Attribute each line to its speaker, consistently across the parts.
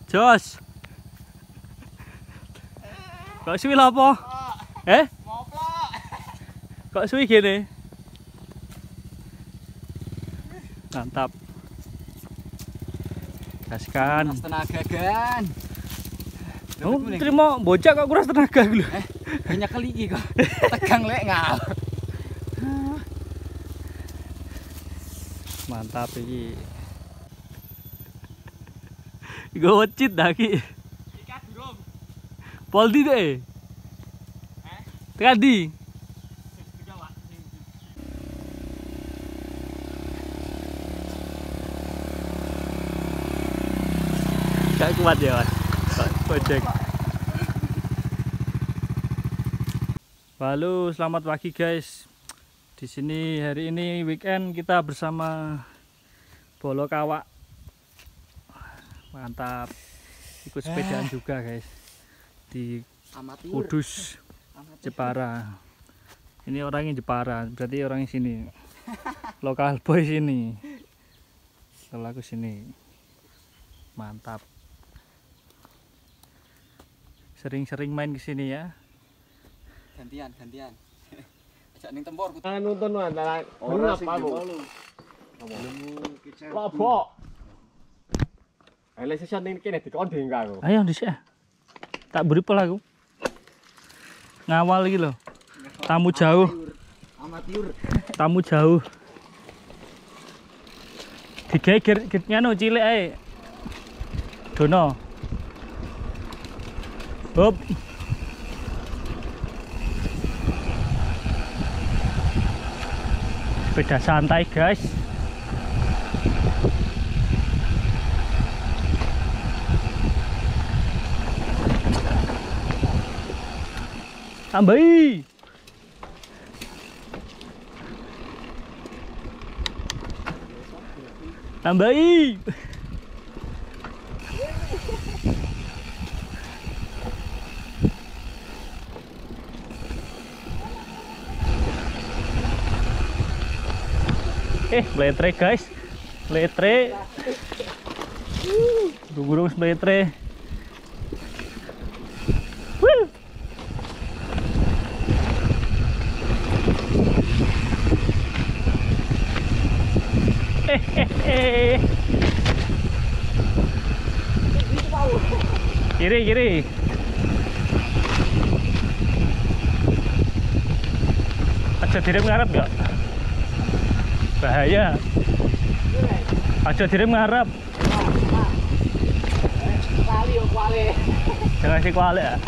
Speaker 1: Jos. Kok suwi lho apa?
Speaker 2: Moplok.
Speaker 1: Kok suwi gini? Mantap. Gaskan.
Speaker 2: Tenaga gan.
Speaker 1: Oh, terima bocah kok kuras tenaga lho.
Speaker 2: Banyak kali iki kok. Tegang lek ngal.
Speaker 1: Mantap iki. Gocit dah ki.
Speaker 2: Ikat durung.
Speaker 1: Poldi deh. Tadi. Gak kuat ya, Mas. Ojek. Halo, selamat pagi guys. Di sini hari ini weekend kita bersama Bolo Kawak. Mantap. Ikut sepedaan juga guys. Di Kudus, Jepara. Ini orangnya Jepara, berarti orangnya sini. Lokal boy sini. Kalau aku sini. Mantap. Sering-sering main ke sini ya.
Speaker 2: Gantian. Ajak ning tempur.
Speaker 3: Nonton antara ngap aku. Lobok. Ayo sesat ning kene dikon dingga aku.
Speaker 1: Ayo dhisik. Tak beri pol aku. Ngawal iki lho. Tamu jauh.
Speaker 2: Amatir.
Speaker 1: Tamu jauh. Digeger nganu cilik ae. Dono. Hop. Sepeda santai guys. Tambahi. Tambahi. Meletre guys. Meletre. Burung meletre. Kiri. Aja direm ngarep gak? Bahaya. Aja direm ngarep. Kuali. Jangan si kuali ya.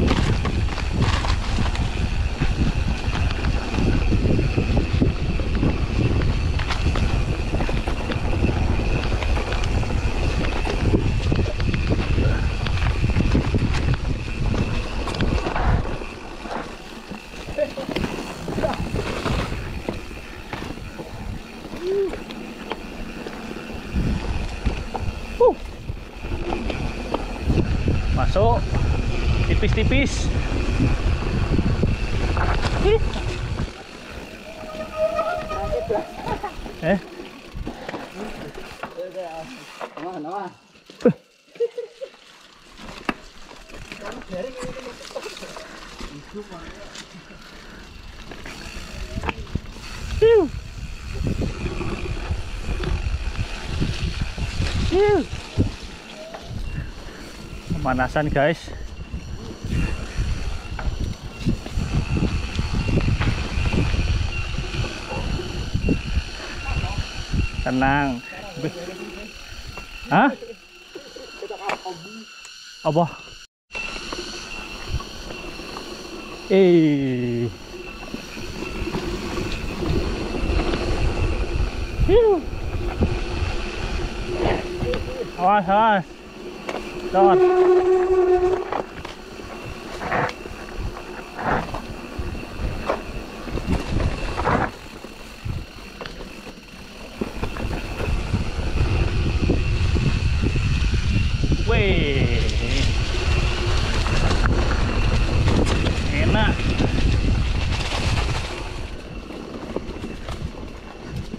Speaker 1: Masuk tipis-tipis.
Speaker 2: Nama.
Speaker 1: Pemanasan guys. Tenang. Hah? Apa? Awas. Don. Wih. Enak.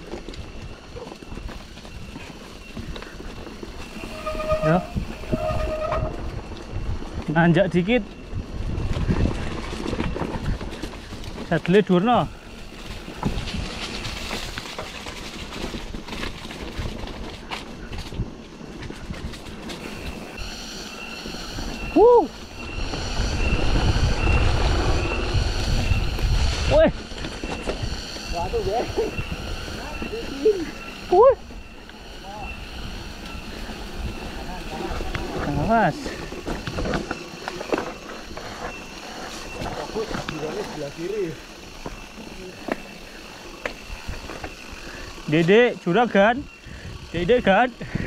Speaker 1: Ya. Nanjak dikit. Sadele durno. Wih.
Speaker 3: Waduh, gue.
Speaker 1: Wih. Awas.
Speaker 3: Sebelah kiri.
Speaker 1: Dedek juragan. Dedek kan.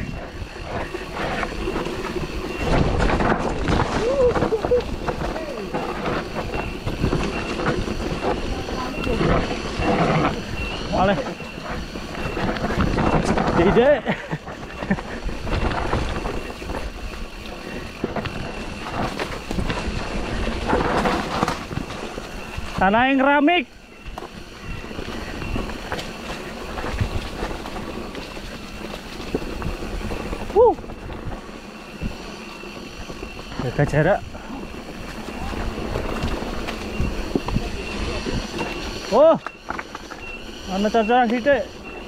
Speaker 1: Oleh. Dedek. Tanah yang keramik. Jaga jarak. Oh, ana cocoran sithik.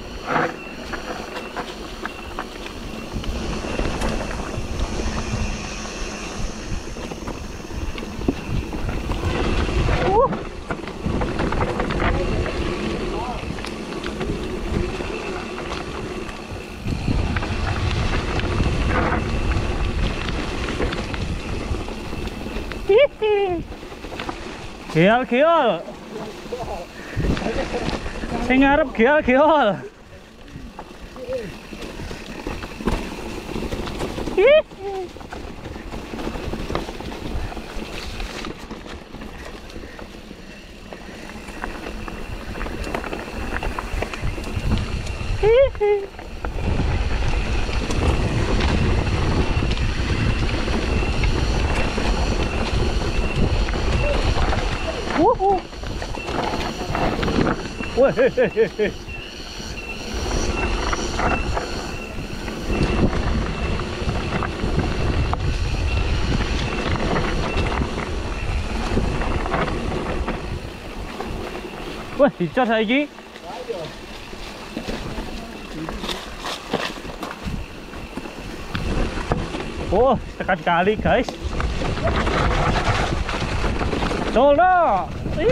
Speaker 1: Geol. Sing ngarep geol. Wih. Wah, dicas saiki. Oh, tekan kali, guys. Solo.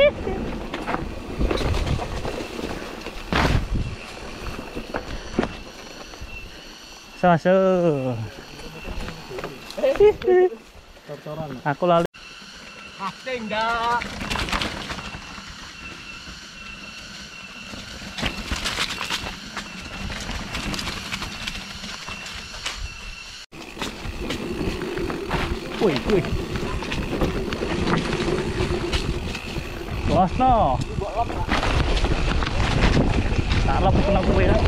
Speaker 1: Sasa. Aku lali.
Speaker 3: Pasti enggak.
Speaker 1: Wih. Bosno. Tak lep kena kowe ya.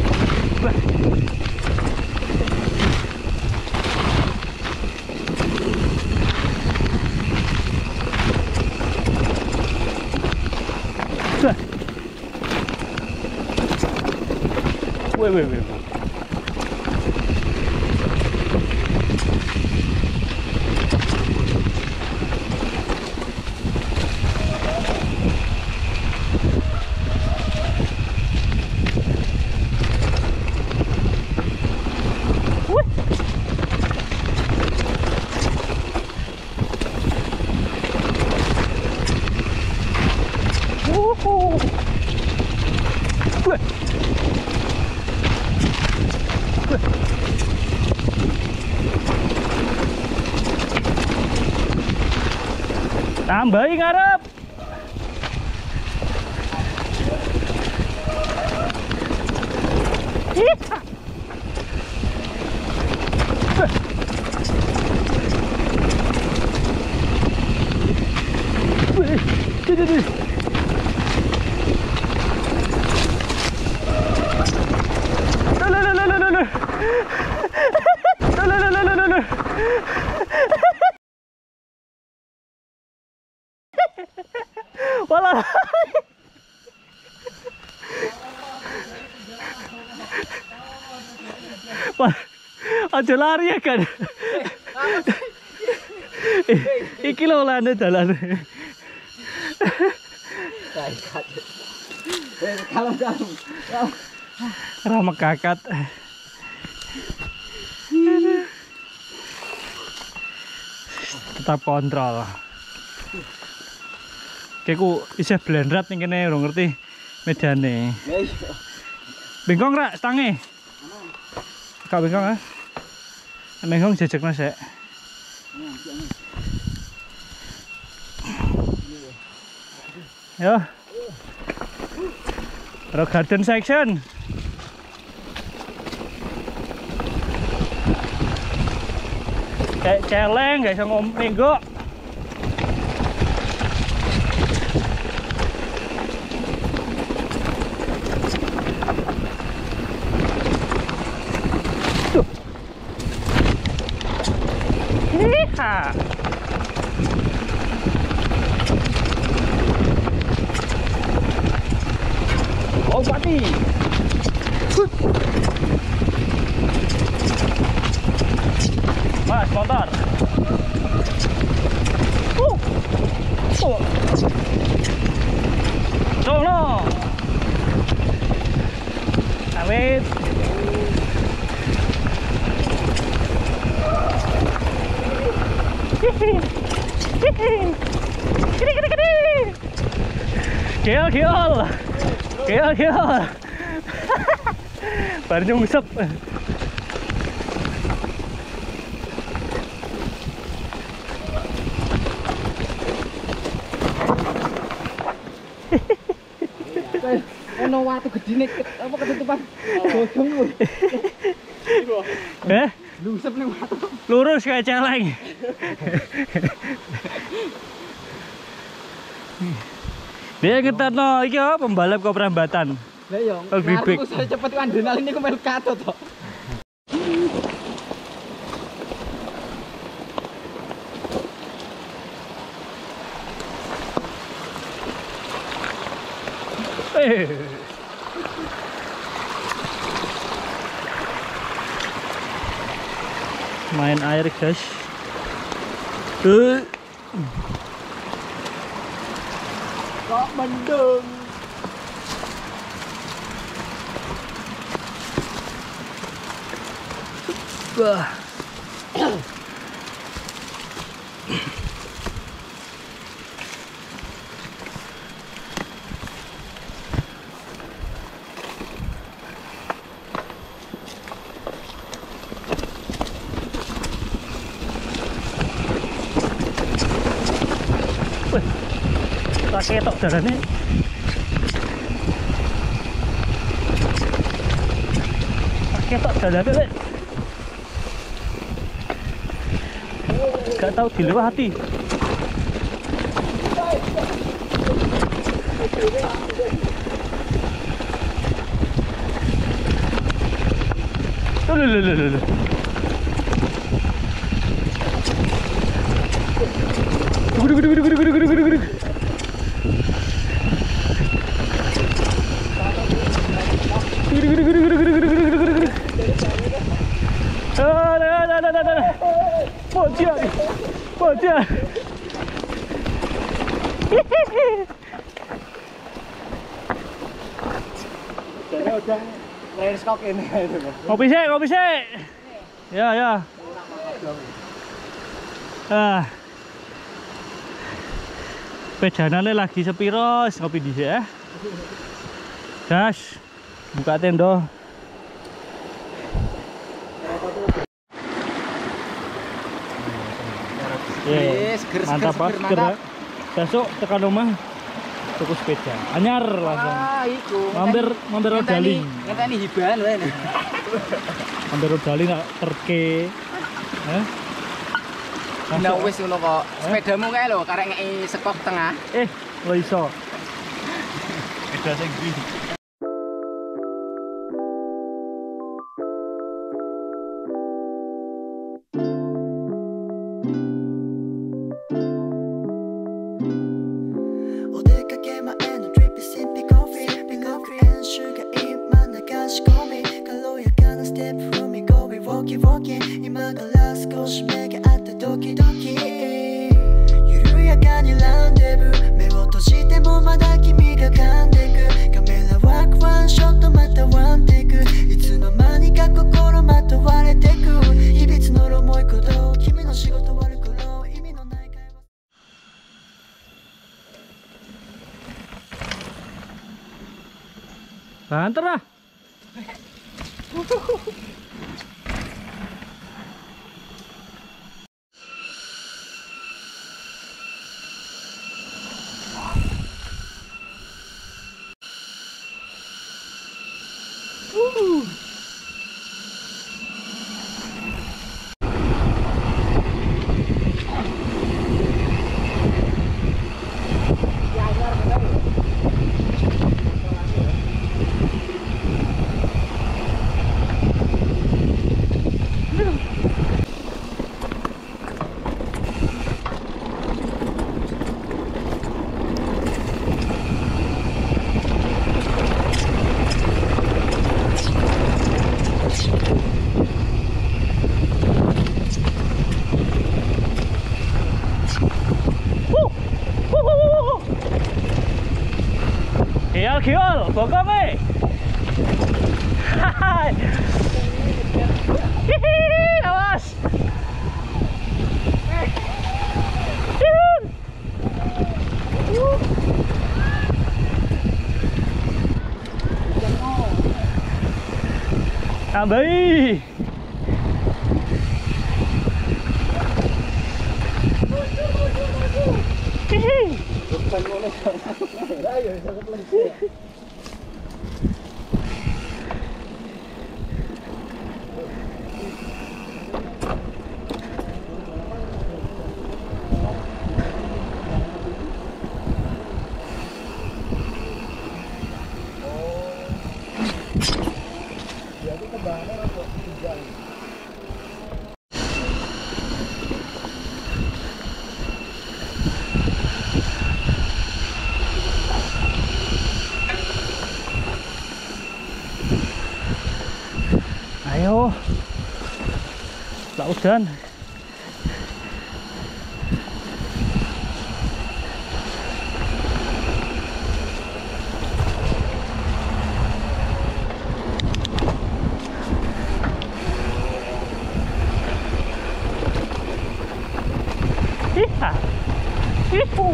Speaker 1: Wih. Tambahi ngarep. Walah. Wah, aja lari ya kan. Iki lho lane dalan.
Speaker 2: Kalem-kalem.
Speaker 1: Rama kakat. Tetap kontrol. Keku isih blendrat ning kene ora ngerti medane.
Speaker 2: Ya iya.
Speaker 1: Bengkong ra stange? Kak bengkong ah. Bengkong jejekno sik. Yo. Rock garden section. Kayak celeng, gak bisa minggu. Hiha. Oh, mati. Mas, motor. Solo. Awet. Kiol. Baru nyungsep.
Speaker 2: Ono watu gedine apa ketutupan. Godhong lho. Lusep ning watu.
Speaker 1: Lurus kayak celeng. Dia ngeterno iki apa pembalap kok perambatan.
Speaker 2: Lah yo.
Speaker 1: Gribek.
Speaker 2: Aku saya cepet adrenalin iku melu katut to.
Speaker 1: Main air guys.
Speaker 3: Kok mendung.
Speaker 1: Wah. Tak ketok dalane. Tak ketok dalane, Lek. Gak tahu dilewati. Loh. Gede. Bocah.
Speaker 3: Jadi udah race kok ini.
Speaker 1: Kopi sih. Ya. Pedanane lagi sepiro, ngopi dhisik ya. Gas. Buka tenda. Mantap Pak, seger. Besok tekan rumah tuku sepeda. Anyar langsung.
Speaker 2: Iku.
Speaker 1: Mampir Rodaling.
Speaker 2: Ngenteni hibahan wae.
Speaker 1: Mampir Rodaling gak terke.
Speaker 2: Nah wis ngono kok. Sepedamu kae lho karek ngeki sekop tengah.
Speaker 1: Lo iso. Sepeda sing ndi?
Speaker 4: Walkie 今から少し目があってドキドキやかにランデブー目を閉じてもまだ君が噛んでくカメラワークワンショットまたワンテイクいつの間にか心まとわれてく日々募る重いこと君の仕事終わる頃意味のない会話
Speaker 1: Banter lah. Kial, bokame. Hai. Hihi, awas. Ambil. Hihi. Ayo, lautan. Hiha, hihu.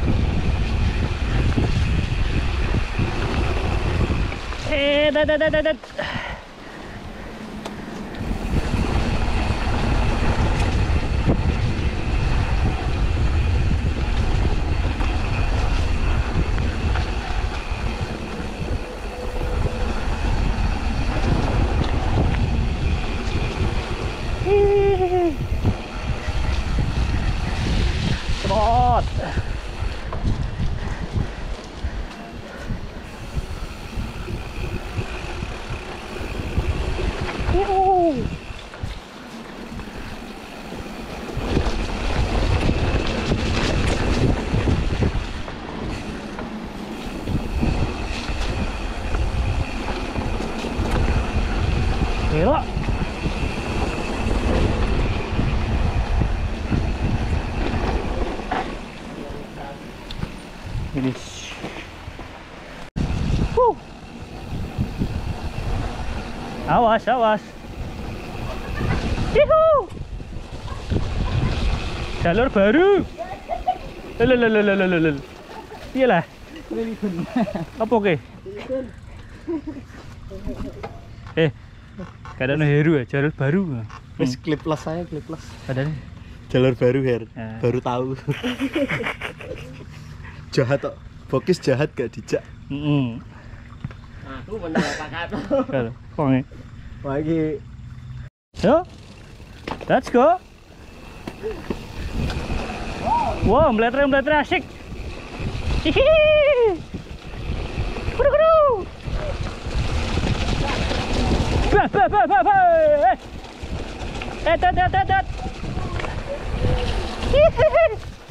Speaker 1: Dat. Spot. Gila. Finish. Awas, awas. Yuhu. Jalur baru. Lelelelelelelel. Iyalah. Apa ke? Kadang Heru ya, jalur baru.
Speaker 3: Wis klip plus saya, klip plus.
Speaker 1: Kadang
Speaker 3: Jalur baru Her,
Speaker 1: Ya.
Speaker 3: baru tahu. Jahat kok, Bokis jahat gak dijak.
Speaker 2: Aku bener pakat.
Speaker 1: Kalau ponge.
Speaker 3: Wah iki
Speaker 1: Yo. Let's go. Wow, meletre asik. Hihi. Kudu. Ba. Dat. Hihi.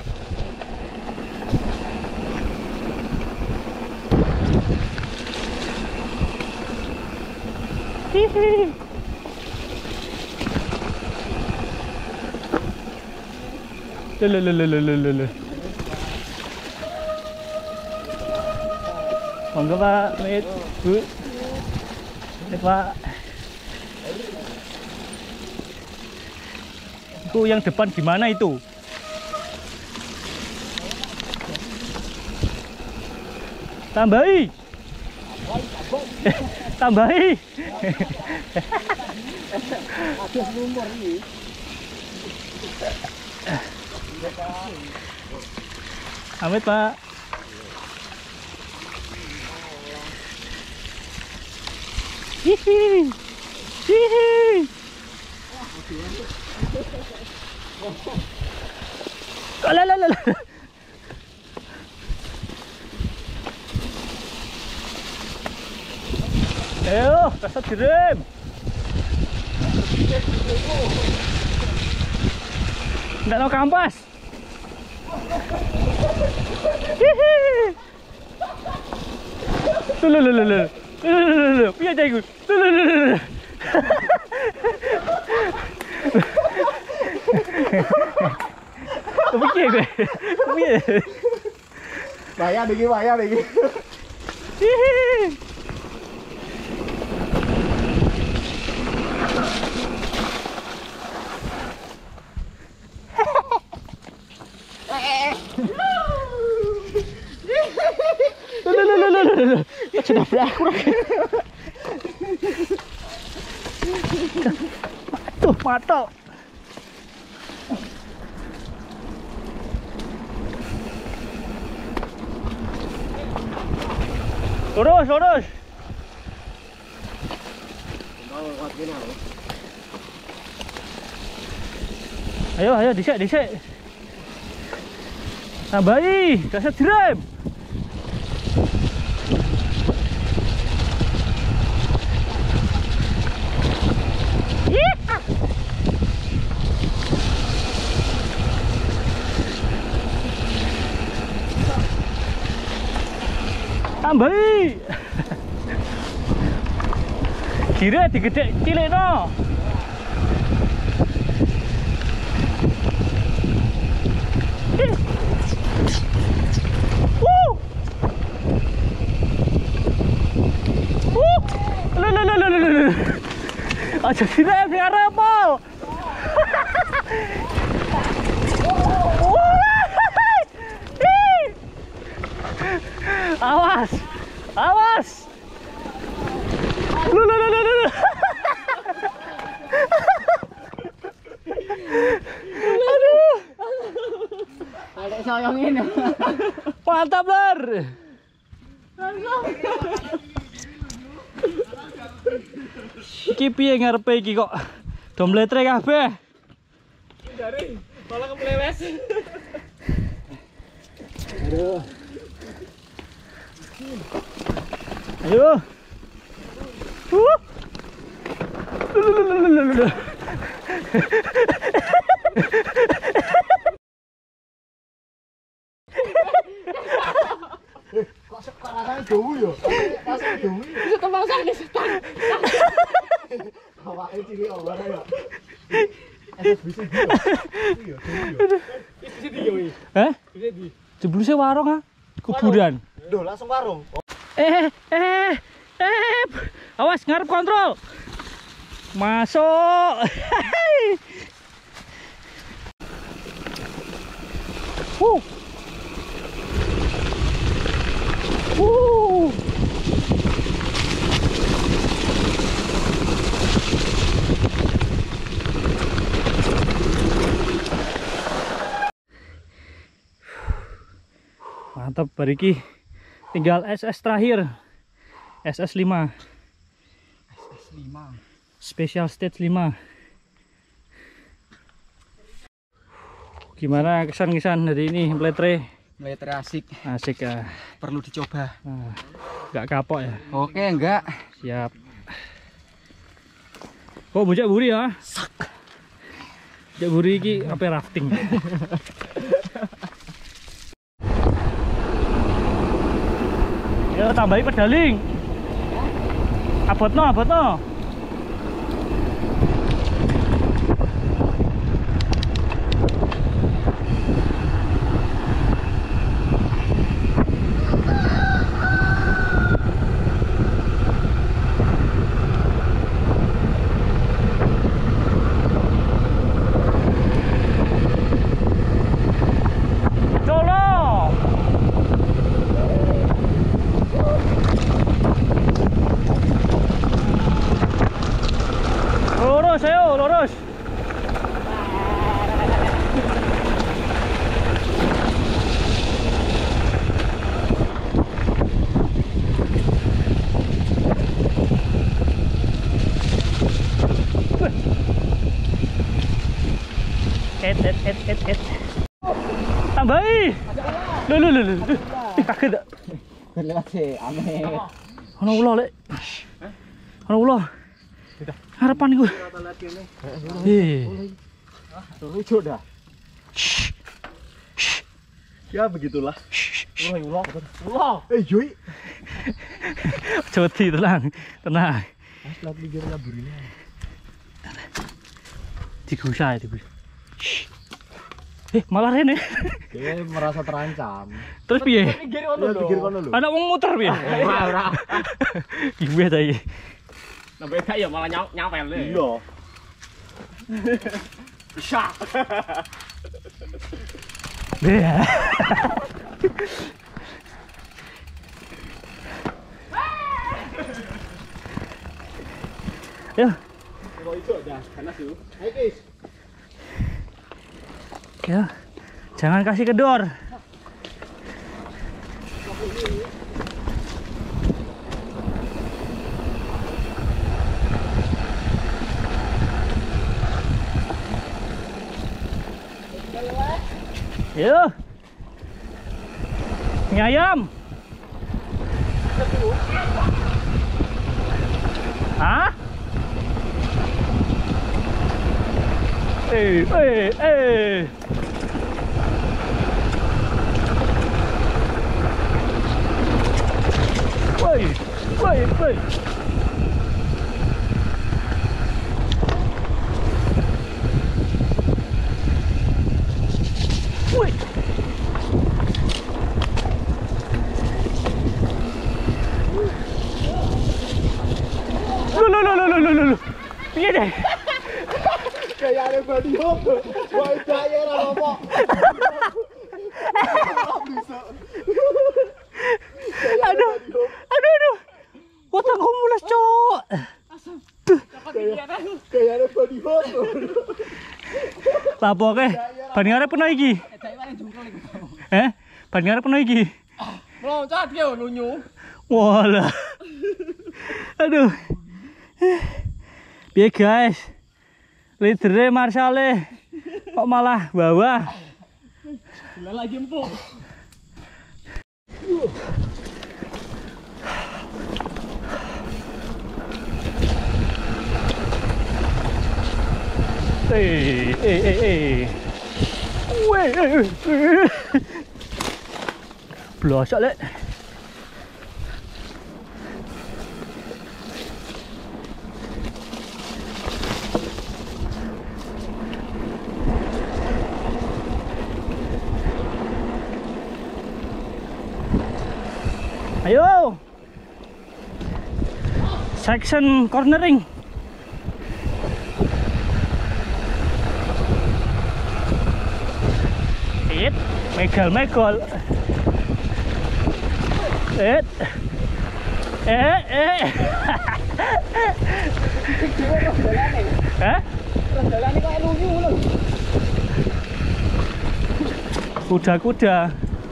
Speaker 1: Hihi. Lelelelelelele. Monggo Pak, Mit, Bu. Mit Pak. Itu yang depan gimana itu? Tambahi. Tambahi.
Speaker 3: Ada nomor ini.
Speaker 1: Amit Pak. Hihi. Hihi. Lalalala. Ayo, kasar direm. Nggak mau kampas. Hihi. Tuh, piye cah iku? Piye kowe? Piye?
Speaker 3: Wayah iki.
Speaker 1: Hihi. Sudah beraku. Tuh, matok. Lurus. Ayo, dhisik. Tambahi, dasar direm. Tambahi. Kira digedek cilikno. Aja direm ning arep apa? Awas. Aduh.
Speaker 2: Ada soyongin.
Speaker 1: Mantap, Lur. Iki piye ngarepe iki kok do mletre kabeh?
Speaker 2: Dari malah kemlewes.
Speaker 1: Ayo.
Speaker 3: Kok sekarang dowu ya? Pasang dowu.
Speaker 2: Bisa tembang sakit setan.
Speaker 3: Awake cilik ora ya.
Speaker 1: Hah? Jebluse warung ah. Kuburan.
Speaker 3: Duh, langsung warung.
Speaker 1: Awas ngarep kontrol. Masuk. Mantap, bariki tinggal SS terakhir. SS5.
Speaker 2: SS5.
Speaker 1: Special stage 5. Gimana kesan-kesan hari ini meletre?
Speaker 2: Meletre asik.
Speaker 1: Asik ya.
Speaker 2: Perlu dicoba.
Speaker 1: Nggak kapok ya?
Speaker 2: Oke, enggak.
Speaker 1: Siap. Oh, bujak buri ya? Bujak buri ini apa rafting? Ayo tambahi pedaling. Abotno. lurus, ayo, lurus. Tambahi. Lu. Kaget tak?
Speaker 2: Lewat sih, aneh.
Speaker 1: Ono ulo, Lek. Ono ulo. Harapan iku.
Speaker 3: Lucu dah. Ya begitulah. Ulah. Yoi.
Speaker 1: Joti tenang.
Speaker 3: Aslat ligir labur ini.
Speaker 1: Digusah. Malah rene.
Speaker 3: Dia merasa terancam.
Speaker 1: Terus piye?
Speaker 3: Pikir kono lho.
Speaker 1: Anak wong muter piye?
Speaker 2: Ora.
Speaker 1: Ibu ta iki.
Speaker 2: Nambah gak ya malah nyawel.
Speaker 3: Iya.
Speaker 2: Syak.
Speaker 1: Iya. Ya.
Speaker 2: Kok itu dah panas tuh.
Speaker 3: Ayo guys.
Speaker 1: Ya. Jangan kasih kedor. Yo. Mie ayam. Hah? Woi. Woi. Lu. Piye deh?
Speaker 3: Kayak ada video. Wah, daya ra apa.
Speaker 1: Aduh. Otakku mules, Cok.
Speaker 3: Kayak ada video.
Speaker 1: Lapo ke? Ban ngarep peno iki. Ban ngarep peno iki.
Speaker 2: Meloncat yo lunyu.
Speaker 1: Walah. Aduh. Piye guys? Lidere Marshale kok malah bawah.
Speaker 2: Gila lagi empuk. Blosak, Lek. Ayo. Section cornering. Megol. Kuda.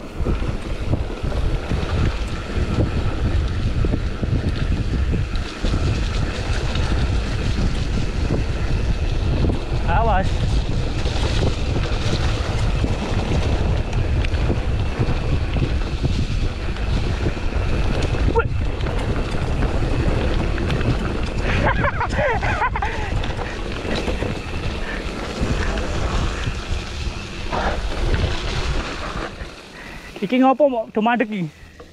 Speaker 2: Awas. Iki ngopo mau do madeg iki?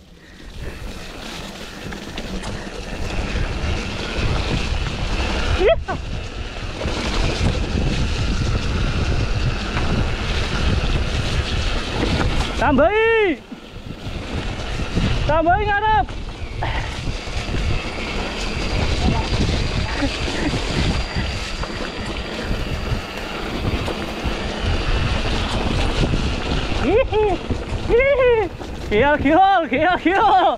Speaker 2: Tambahi ngarep. Kial.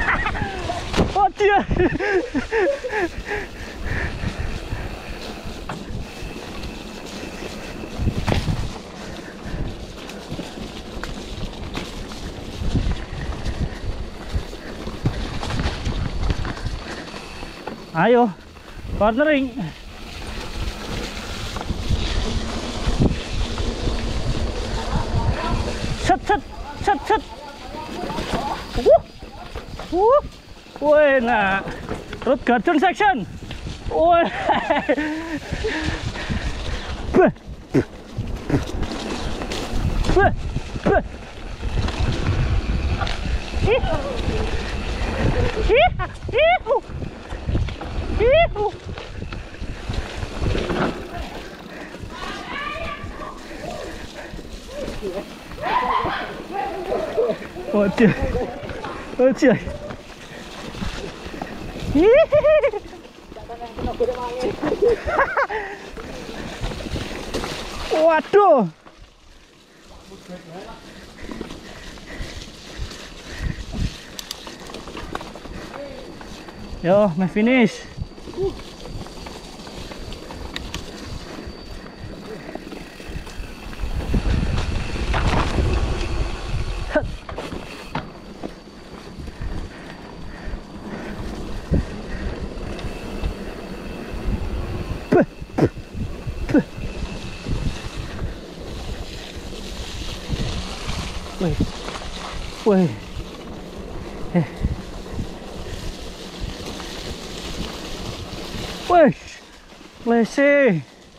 Speaker 2: Oh dia.
Speaker 1: Ayo, cornering. Set, set, set, set. Wih, nah, road garden section. Wih. Beh. Beh. Beh. Ih. Ih. Ih. Ih. Waduh. Waduh. Waduh. Yo, mau finish. Wih, wih, wih, lese.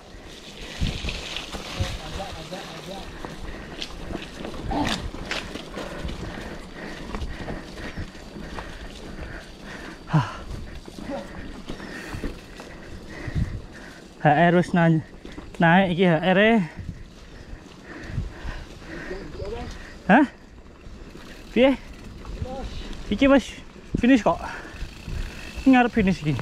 Speaker 1: HR wis naik iki HR-e. Hah? Piye? Iki wis finish kok. Ngarep finish iki.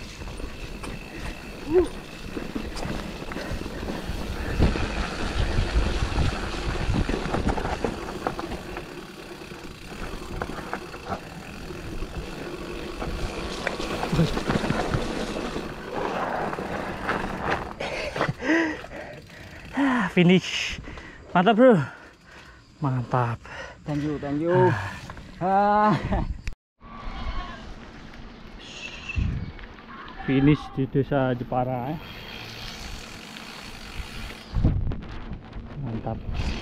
Speaker 1: Finish. Mantap, bro. Mantap.
Speaker 2: Thank you.
Speaker 1: Finish di desa Jepara. Mantap.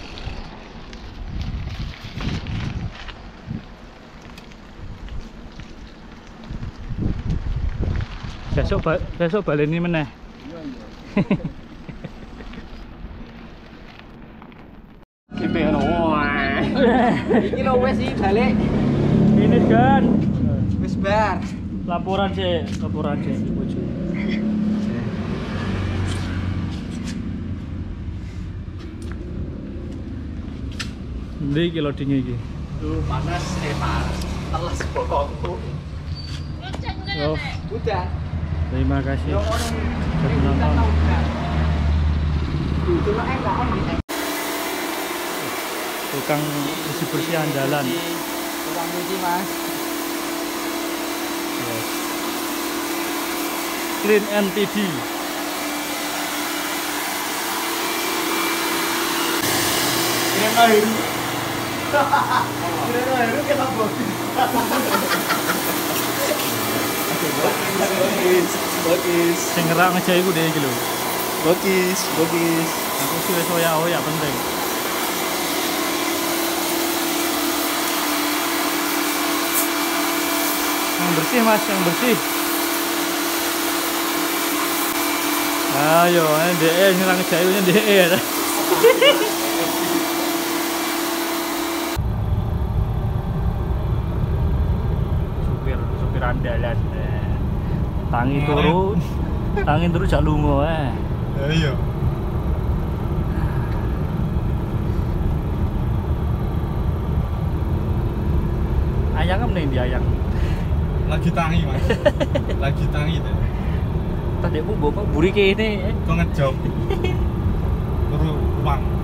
Speaker 1: Besok baleni meneh.
Speaker 2: Iki lho wis iki balik.
Speaker 1: Finish kan.
Speaker 2: Wis bar.
Speaker 1: Laporan sih. Bojo. Ndi iki loading iki?
Speaker 2: Panas, panas. Teles bokongku.
Speaker 1: Yo,
Speaker 2: Udah.
Speaker 1: terima kasih sudah menonton. Tukang bersih andalan.
Speaker 2: Tukang cuci, Mas.
Speaker 1: Yes. Clean NTD.
Speaker 3: Kirain air kita bodi. Bogis.
Speaker 1: Sing ngerak aja iku dhewe iki lho.
Speaker 3: Bogis.
Speaker 1: Aku sih wis oya penting. Yang bersih, Mas, yang bersih. Ayo, DE nyerang jayunya DE ya. Supir andalan. Tangi turu jak lunga
Speaker 3: Iya.
Speaker 1: Ayang kan nih dia ayang.
Speaker 3: Lagi tangi, Mas. Lagi tangi deh.
Speaker 1: Tadi aku bawa buri kayak ini.
Speaker 3: Kok ngejok. Turu uang.